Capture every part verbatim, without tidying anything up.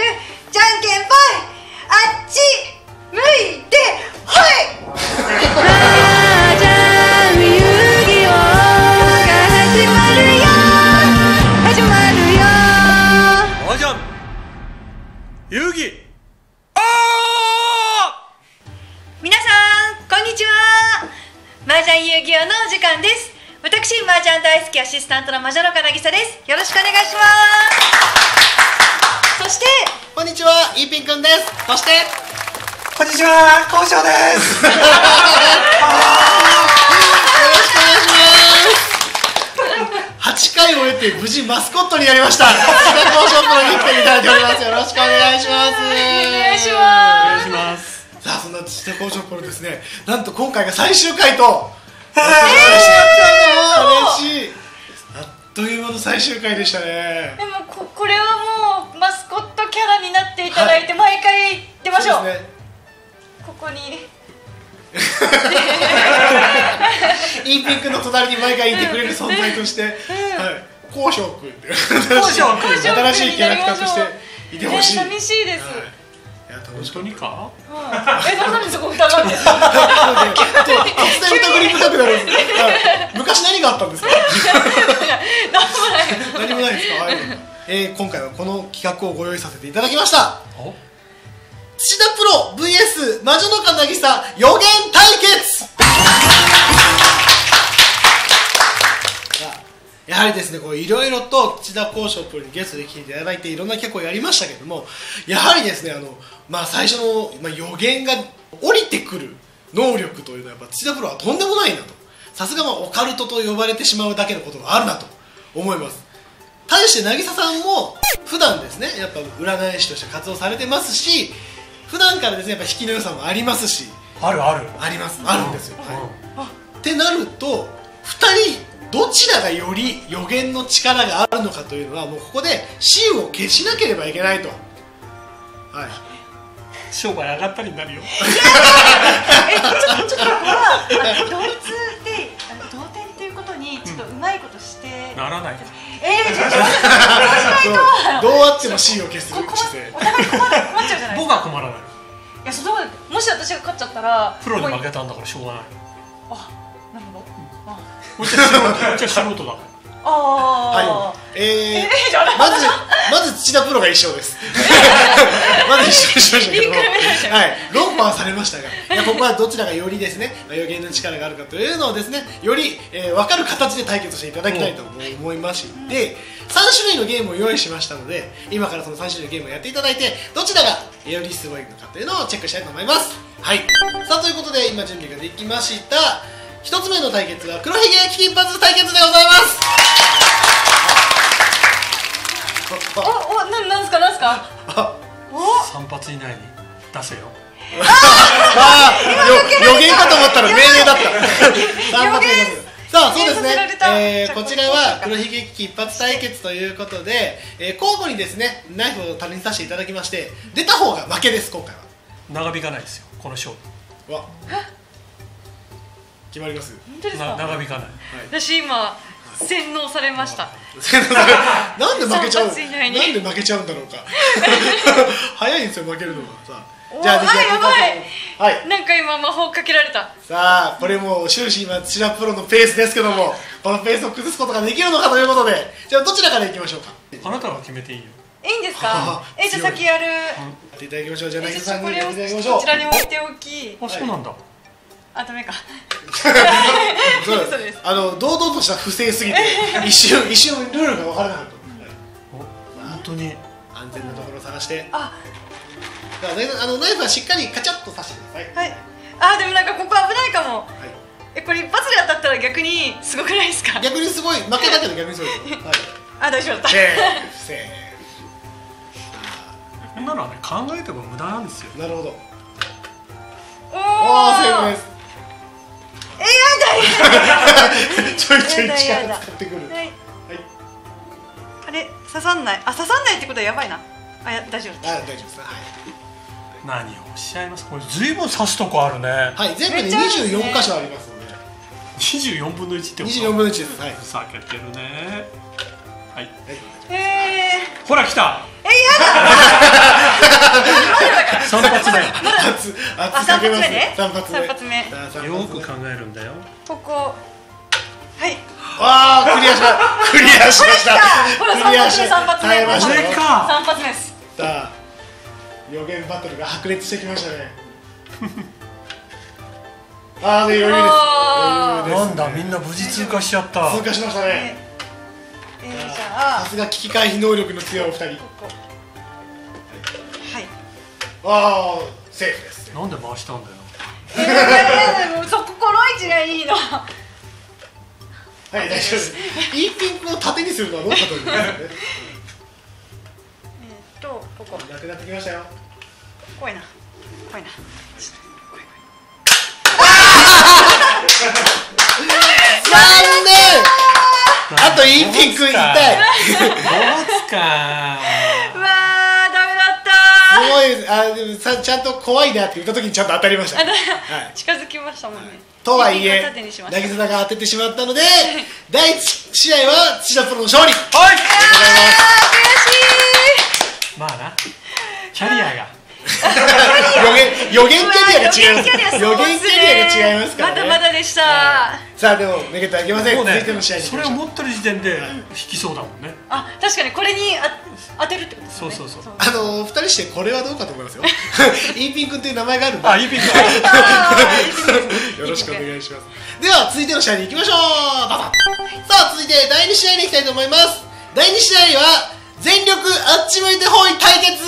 じゃんけんぽい、あっち向いてほい。麻雀遊戯王が始まるよ、始まるよ。 麻雀遊戯皆さんこんにちは。麻雀遊戯王のお時間です。私麻雀大好きアシスタントの魔女のかなぎさです。よろしくお願いします。そしてこんにちは、イーピンくんです。そしてこんにちは、こうしょうです。よろしくお願いします。はちかいを終えて無事マスコットになりました。土田工場プロに来ていただいております。よろしくお願いします。 お願いします。 お願いします。 さあ、そんな土田工場プロですね、なんと今回が最終回とえー、 嬉しい。あっという間の最終回でしたね。 でも こ, これはもうマスコットキャラになっていただいて、はい、毎回出ましょう。そうですね、ここにイーピン君の隣に毎回いてくれる存在として、うん、はい、こうしょう君って新しいキャラクターとしていてほしい。 寂しいです。はい、 いや、楽しかった。 か、うん、え、何でそこ疑うんですか。 突然疑り深くなるんです。昔何があったんですか。何もないですか。えー、今回はこの企画をご用意させていただきました。土田プロ ブイエス 魔女のかなぎさ予言対決。やはりですね、こういろいろと土田工場プロにゲストで来ていただいていろんな企画をやりましたけれども、やはりですね、あの、まあ、最初の、まあ、予言が降りてくる能力というのはやっぱ土田プロはとんでもないなと、さすがオカルトと呼ばれてしまうだけのことがあるなと思います。対して渚さんも普段ですね、やっぱ占い師として活動されてますし、普段からですね、やっぱ引きの良さもありますし、 あるあるあります、あるんですよ。はい、ってなるとふたりどちらがより予言の力があるのかというのは、もうここでシーンを消しなければいけないと。はい、 商売上がったりになるよ。 え、ちょっとちょっとこれは同率で同点っていうことにちょっとうまいことしてならない。 えー、ちょっとどうあっても シー を消す姿勢。 お互い困っちゃうじゃないですか。 僕は困らない。いや、そこでもし私が勝っちゃったらプロに負けたんだからしょうがない。 あ、なるほど。 うちは素人だ。 ああ、 はい、えー、まずまず土田プロが一勝です。まず一勝しましたけども、はい、論破はされましたが、いや、ここはどちらがよりですね、予言の力があるかというのをですね、より、えー、分かる形で対決していただきたいと思いまして、さん種類のゲームを用意しましたので、今からそのさん種類のゲームをやっていただいて、どちらがよりすごいのかというのをチェックしたいと思います。はい、さあ、ということで今準備ができました。一つ目の対決は黒ひげ危機一発対決でございます。 おお、な、なんすか、なんすか。 三発以内に出せよ。 ああ、予言かと思ったら命令だった。三発以内に。さあ、そうですね、えー、こちらは黒ひげ危機一発対決ということで、えー、交互にですねナイフを樽に刺していただきまして、出た方が負けです。今回は長引かないですよ、この勝負。 わ、決まります。 本当ですか。 長引かない。 私今洗脳されました。 なんで負けちゃう。なんで負けちゃうんだろうか。早いんですよ、負けるのが。さあ、じゃあできやばい。 はい。 なんか今魔法かけられた。 さあ、これも終始今土田プロのペースですけども、このペースを崩すことができるのかということで、じゃあどちらからいきましょうか。 あなたが決めていいよ。 いいんですか。え、じゃあ先やる。 やっていただきましょう。じゃあ渚さんにやっていただきましょう。 こちらに置いておき。 あ、そうなんだ。 あ、ダメか。 そうです。あの堂々とした不正すぎて一瞬一瞬ルールが分からなかった。 本当に安全なところを探して。 あ、 あのナイフはしっかりカチャッと刺してください。はい。 あ、でもなんかここ危ないかも。え、これ一発で当たったら逆にすごくないですか。 逆にすごい、負けだけど逆にすごいですよ。 あ、大丈夫だった。 セーフセーフ。 こんなのはね、考えても無駄なんですよ。 なるほど。 おおー、セーフです。 え、やだちょいちょい力使ってくる。はい。 あれ、刺さんない。あ、刺さんないってことはやばいな。あ、や、大丈夫。 あ、大丈夫です。はい。 何をおっしゃいます。これずいぶん刺すとこあるね。 はい、全部でにじゅうよん箇所ありますので。 にじゅうよんぶんのいちってこと。 にじゅうよんぶんのいちです。はい。 避けてるね。はい。 ええ。 ほら来た。 え、やだ。 熱あ、 熱三かけます発目ね。 三発目三発目。 さあ三発目よく考えるんだよ。 ここ。はい。 ああクリアしまクリアしましたほらクリアし三発目耐えましたよこれか。 三発目です。 さあ予言バトルが白熱してきましたねああね余裕ですあー余裕ですなんだみんな無事通過しちゃった。 通過しましたねえー、じゃあさすが危機回避能力の強いお二人ここ。はい。 ああセーフですなんで回したんだよ。 えー、もうそここの位置がいいの。 はい大丈夫ですいいピンクを縦にするのはどうかと思いますよねえっとここなくなってきましたよ怖いな怖いな。 残念あといいピンク痛いどうつか。 うわーダメだったすごいあでもさちゃんと怖いなって言った時にちゃんと当たりました、 ー。 はい、 近づきましたもんね。 とはいえ縦にしました。 渚が当ててしまったので第一試合は土田プロの勝利はい。 あー悔しい。 まあな。キャリアが。 予言予言キャリアが違います予言キャリアそう予言キャリアが違いますからねまだまだでした。 さあでもめげてはいけません、 もうね続いての試合に行きそましょうれを持ってる時点で引きそうだもんね。 あ、確かにこれにあ当てるってことですね。 そうそうそうあの二人してこれはどうかと思いますよイーピン君っていう名前があるんであ、いいピンク。 あーよろしくお願いしますでは続いての試合に行きましょうどうぞさあ続いてだいに試合に行きたいと思いますだいに試合は全力あっち向いてほい対決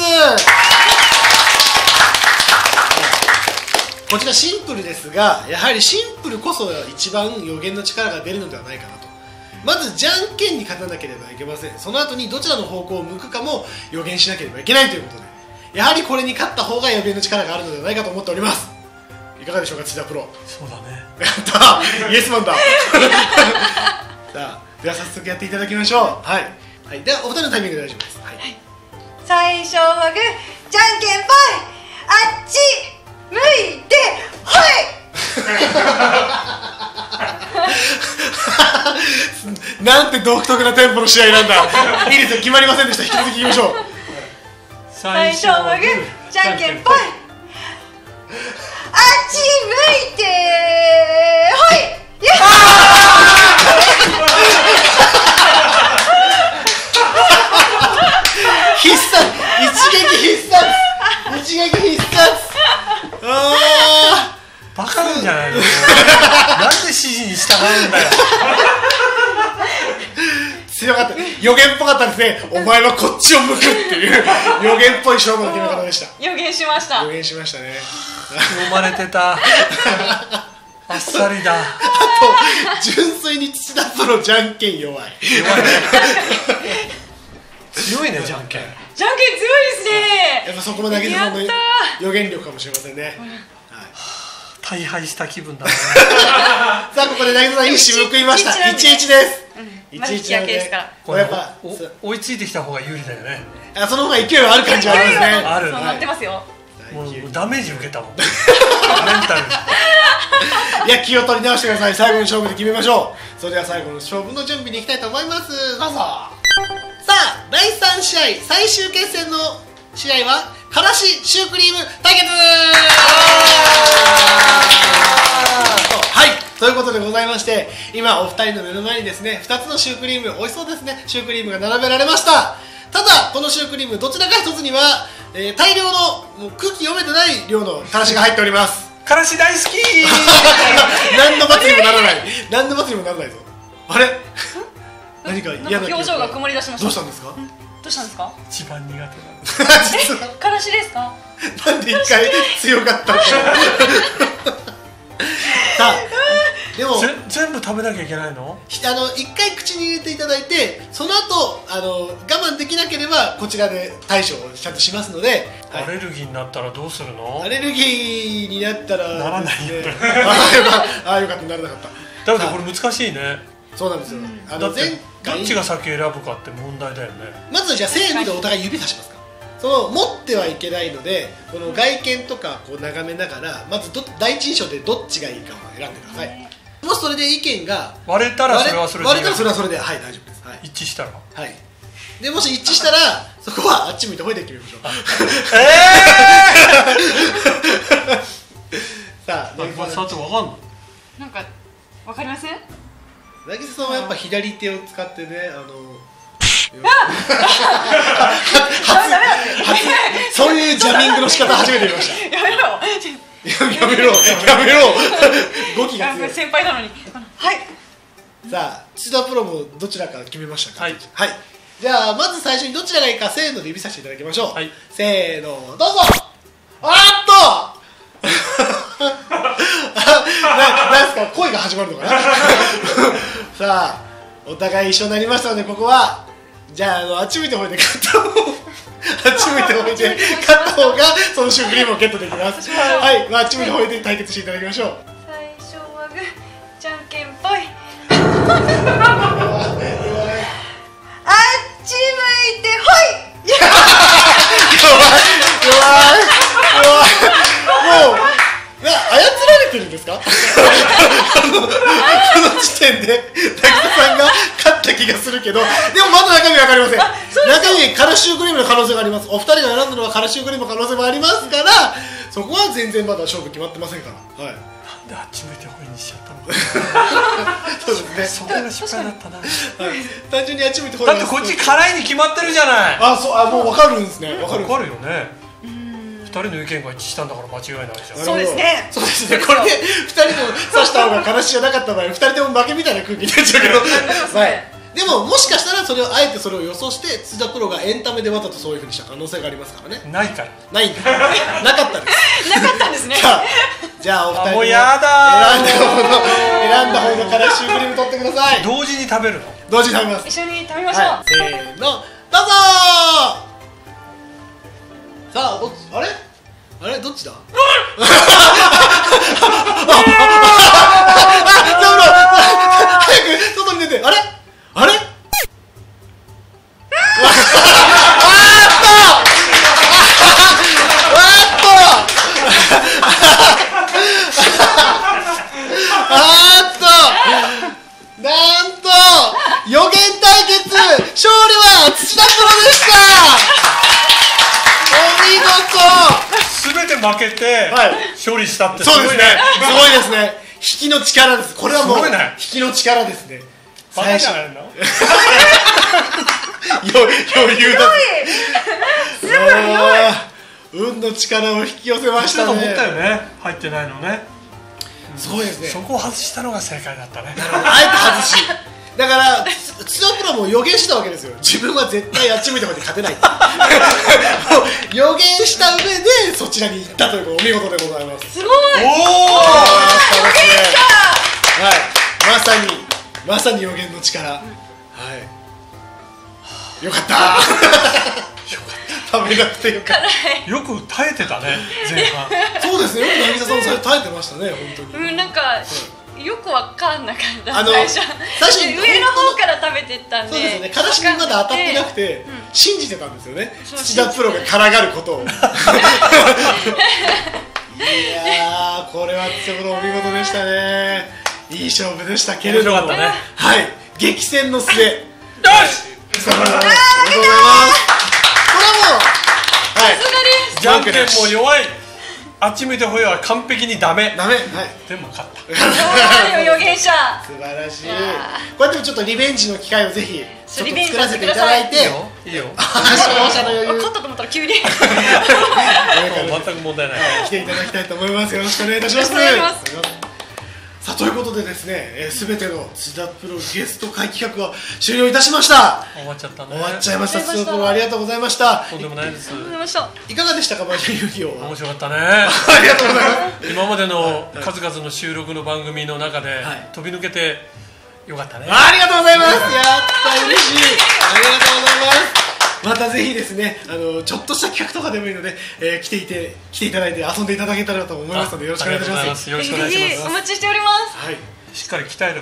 こちらシンプルですがやはりシンプルこそ一番予言の力が出るのではないかなとまずじゃんけんに勝たなければいけませんその後にどちらの方向を向くかも予言しなければいけないということでやはりこれに勝った方が予言の力があるのではないかと思っておりますいかがでしょうか土田プロそうだね。 やったイエスマンださあでは早速やっていただきましょうはい、はい、ではお二人のタイミングで大丈夫です、はい、 最初はグー、じゃんけんぽい。あっち向いてほい。 なんて独特なテンポの試合なんだいいですよ決まりませんでした引き続きいきましょう最初はグー、じゃんけんぽい。あっち向いてほい。や必殺一撃必殺一撃必殺あバカなんじゃないの。なんで指示に従うんだよ。 ー強かった予言っぽかったですねお前はこっちを向くっていう予言っぽい勝負の決め方でした予言しました。 予言しましたね読まれてた。あっさりだ。 あと純粋に土田プロじゃんけん弱い弱いね。強いね、じゃんけん。 じゃんけん強いですね。 やっぱそこも渚さんのやった予言力かもしれませんね、はい、 大敗した気分だね。 さあここで渚さん一矢報いましたいちいちですまだ引き分けですから。 これやっぱお追いついてきた方が有利だよね。 あその方が勢いはある感じはありますねあるそう乗ってますよ。 もうダメージ受けたもん。メンタル。 いや気を取り直してください最後の勝負で決めましょうそれでは最後の勝負の準備に行きたいと思いますどうぞさあだいさん試合最終決戦の試合はからしシュークリーム対決はいということでございまして今お二人の目の前にですねふたつのシュークリーム美味しそうですねシュークリームが並べられましたただこのシュークリームどちらか一つには、えー、大量のもう空気読めてない量のからしが入っておりますからし大好き。 何の罰にもならない何の罰にもならないぞあれ何か嫌な表情が曇り出しました。 どうしたんですかどうしたんですか。 一番苦手な実はからしですか。 なんで一回強かったのさあでもの。ぜ全部食べなきゃいけないの？ ひあの一回口に入れていただいてその後あの我慢できなければこちらで対処をちゃんとしますので、はいアレルギーになったらどうするの？ アレルギーになったらならないよねですねああよかったああよかったならなかっただけどこれ難しいね。 そうなんですよ、あだっての前ど回っちが先選ぶかって問題だよね。 まずじゃあせーのでお互い指さしますかその持ってはいけないのでこの外見とかこう眺めながらまずど第一印象でどっちがいいかを選んでくださいもしそれで意見が割れたらそれはそれでいい割れたらそれはそれではい大丈夫です、はい一致したらはい、でもし一致したらそこはあっち向いてほいで決めましょうえ渚さんってわかんの？ なんかわかりません？ 渚さんはやっぱ左手を使ってね、あのそういうジャミングの仕方初めて見ました。 やめろやめろやめろ語気が強い。 先輩なのに。はい。 さあ土田プロもどちらか決めましたか？ はい、 はい、じゃあまず最初にどちらがいいかせーので指さしていただきましょう、 はい、 せーのどうぞ。あーっとな, なんすか恋が始まるのかなさあお互い一緒になりましたので、ここはじゃあ、あのあっち向いてほいで勝った方あっち向いてほいで勝った方がそのシュークリームをゲットできます。はい、まあ、あっち向いてほいで対決していただきましょう。 最初はグー、じゃんけんぽいあっち向いてほい。 弱い弱い弱い。もうな操られてるんですか？この時点で渚さんが勝った気がするけど、でもまだ中身分かりません。中身カラシュークリームの可能性があります。お二人が選んだのはカラシュークリームの可能性もありますから、そこは全然まだ勝負決まってませんから。はい、 なんであっち向いてほいにしちゃったの？ そうですね、 そこが失敗だったな。 はい、単純にあっち向いてほいだってこっち辛いに決まってるじゃない。 あ、そう、あ、もう分かるんですね。分かる分かるよね。ふたりの意見が一致したんだから間違いないじゃん。 そうですね。 そうですね。これでふたりの刺した方が悲しじゃなかった場合、ふたりとも負けみたいな空気になっちゃうけど、はい、でももしかしたらそれをあえてそれを予想して土田プロがエンタメでわざとそういうふうにした可能性がありますからね。 ないから。 ないんだ。なかったです。 なかったんですね。 じゃあお二人もうやだ選んだ方の選んだ方のカラシュークリーム取ってください。 同時に食べるの？ 同時に食べます。 一緒に食べましょう。 はい、せーの、どうぞー。さあ、どっち、あれあれどっちだ？早く外に出て。あれあれなんと予言対決勝利は土田プロでした。お見事。 全て負けて勝利したってすごいね。 そうですね、すごいですね。引きの力です。これはもうすごいね。 引きの力ですね。 バカじゃないの？ 余裕だ。 すごい強い。 運の力を引き寄せましたね。 思ったよね。入ってないのね。 すごいですね。 そこを外したのが正解だったね。 あえて外し。だから土田プロも予言したわけですよ。自分は絶対あっち向いてほいで勝てない。もう予言した上でそちらに行ったというお見事でございます。 すごい。 おお。 はい、まさにまさに予言の力。はい。よかった。食べなくてよかった。 よく耐えてたね前半。 そうですね。よく渚さんもそれ耐えてましたね本当に。 うん、なんかよくわかんなかった。 あの最初最初に上の方から食べてったんで。 そうですね。からしにまだ当たってなくて信じてたんですよね。土田プロが辛がることを。いやー、これはちょうどお見事でしたね。いい勝負でしたけれども、 面白かったね。 はい、激戦の末。よし。 ありがとうございます。 これはもう、はい。 じゃんけんも弱い。あっち向いてほいは完璧にダメ。 ダメ。はい。 でも勝った。 予言者。 素晴らしい。こうやってもちょっとリベンジの機会をぜひちょっと作らせていただいて。 いいよ。いいよ。 勝者の余裕。 勝ったと思ったら急に。 全く問題ない。 来ていただきたいと思います。よろしくお願いいたします。 お願いします。 さあ、ということでですね、えー、全ての土田プロゲスト会企画は終了いたしました。 終わっちゃったね。 終わっちゃいました。土田プロありがとうございました。 とんでもないです。 いかがでしたか、バジル遊戯王は。 面白かったね。 ありがとうございます。 今までの数々の収録の番組の中で飛び抜けてよかったね。 ありがとうございます。やった嬉しい。ありがとうございます。またぜひですね、あのちょっとした企画とかでもいいので、えー、来ていて来ていただいて遊んでいただけたらと思いますので、よろしくお願いいたします。 よろしくお願いします。 お待ちしております。 はい。 しっかり鍛えろよ。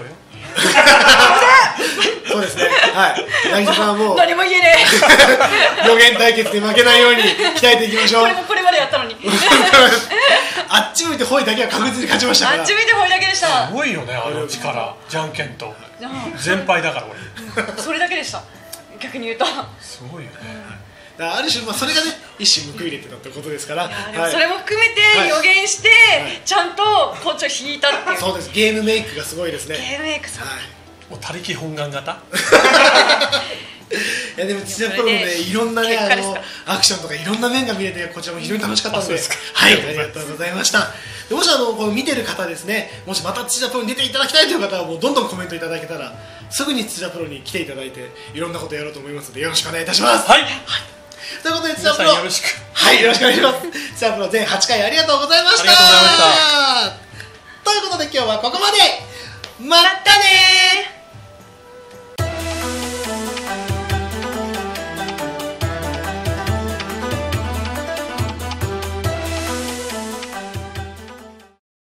そうですね。はい。渚さんはもう何も言えねえ。予言対決で負けないように鍛えていきましょう。 これもこれまでやったのに。 あっち向いてほいだけは確実に勝ちましたから。 あっち向いてほいだけでした。 すごいよね、あの力。じゃんけんと全敗だから俺。 それだけでした。逆に言うと。 すごいよね。 だからある種、まあ、それがね一種報いれてたってことですから、 でもそれも含めて予言して、はい、ちゃんとこっちを引いたっていう。 そうです、ゲームメイクがすごいですね。 ゲームメイクさん、はい、 もう他力本願型いやでも土田プロのねいろんなねあのアクションとかいろんな面が見れてこちらも非常に楽しかったので、はい、ありがとうございました。もしあのこの見てる方ですね、もしまた土田プロに出ていただきたいという方はもうどんどんコメントいただけたらすぐに土田プロに来ていただいていろんなことやろうと思いますのでよろしくお願いいたします。 はい、はい、 ということで土田プロよろしく、 はい、よろしくお願いします。土田プロ全はちかいありがとうございました。 ありがとうございました。 ということで今日はここまで。またねー。